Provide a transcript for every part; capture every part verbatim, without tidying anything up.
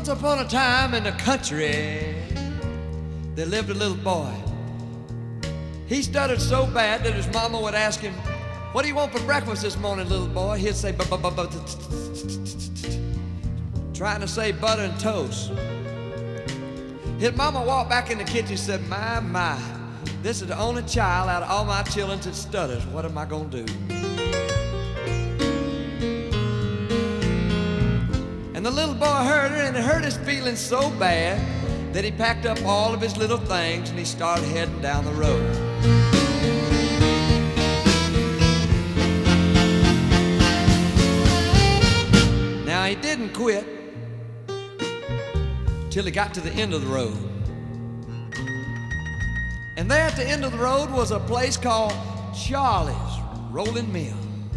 Once upon a time in the country, there lived a little boy. He stuttered so bad that his mama would ask him, "What do you want for breakfast this morning, little boy?" He'd say, "Bu- bu- bu- bu- trying to say butter and toast." His mama walked back in the kitchen and said, "My, my, this is the only child out of all my children that stutters. What am I gonna do?" And the little boy heard her, and it hurt his feelings so bad that he packed up all of his little things and he started heading down the road. Now he didn't quit till he got to the end of the road. And there at the end of the road was a place called Charlie's Rolling Mill.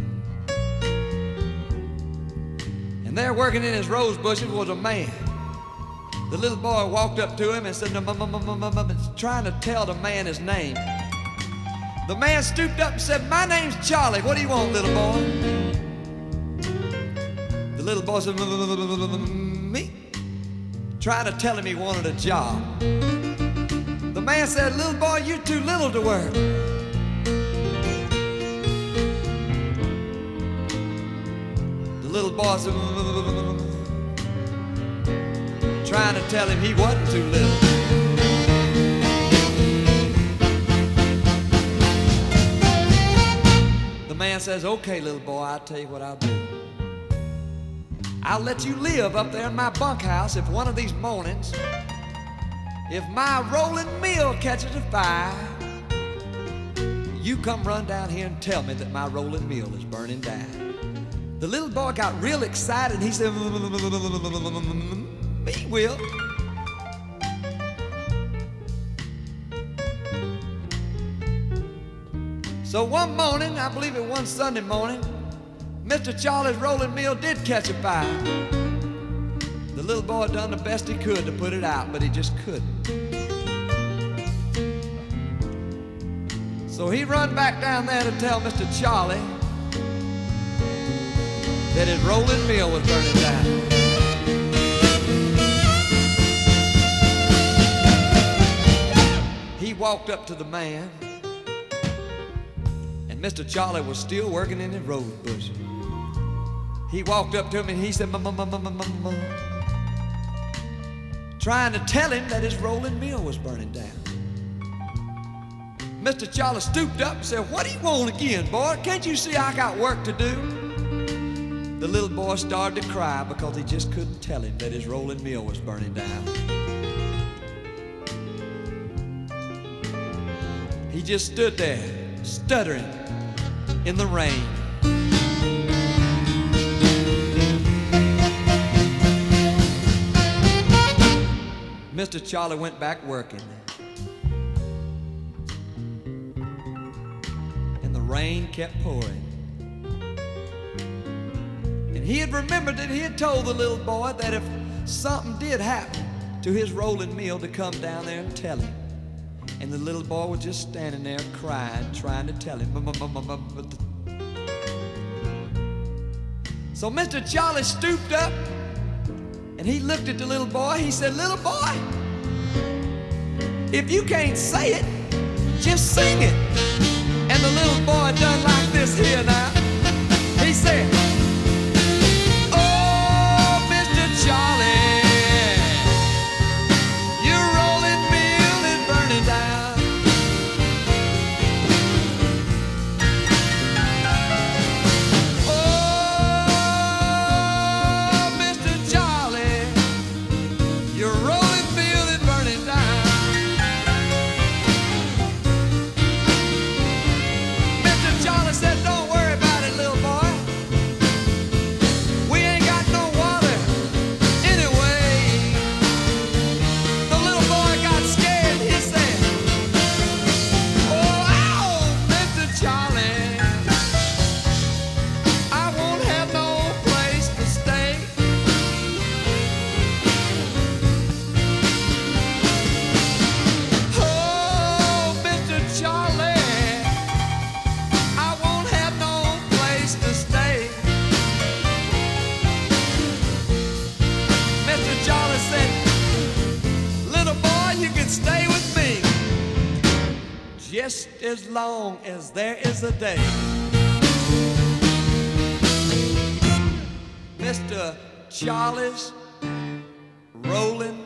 And there working in his rose bushes was a man. The little boy walked up to him and said, trying to tell the man his name. The man stooped up and said, "My name's Charlie. What do you want, little boy?" The little boy said, "Me?" Trying to tell him he wanted a job. The man said, "Little boy, you're too little to work." The little boy said, trying to tell him he wasn't too little. The man says, "Okay, little boy, I'll tell you what I'll do. I'll let you live up there in my bunkhouse if one of these mornings, if my rolling mill catches a fire, you come run down here and tell me that my rolling mill is burning down." The little boy got real excited. He said, "Me will." So one morning, I believe it was one Sunday morning, Mister Charlie's rolling mill did catch a fire. The little boy done the best he could to put it out, but he just couldn't. So he run back down there to tell Mister Charlie that his rolling mill was burning down. He walked up to the man, and Mister Charlie was still working in his rose bush. He walked up to him and he said, "Mama, mama, mama, mama," trying to tell him that his rolling mill was burning down. Mister Charlie stooped up and said, "What do you want again, boy? Can't you see I got work to do?" The little boy started to cry because he just couldn't tell him that his rolling mill was burning down. He just stood there, stuttering in the rain. Mister Charlie went back working, and the rain kept pouring. And he had remembered that he had told the little boy that if something did happen to his rolling mill to come down there and tell him. And the little boy was just standing there crying, trying to tell him. So Mister Charlie stooped up and he looked at the little boy. He said, "Little boy, if you can't say it, just sing it." And the little boy done like this here now. He said, "Oh, Mister Charlie, your rolling mill is burning down. Oh, Mister Charlie, your rolling mill is burning down." Mister Charlie said, "Don't worry about it, little boy. just as long as there is a day. Mister Charlie's rolling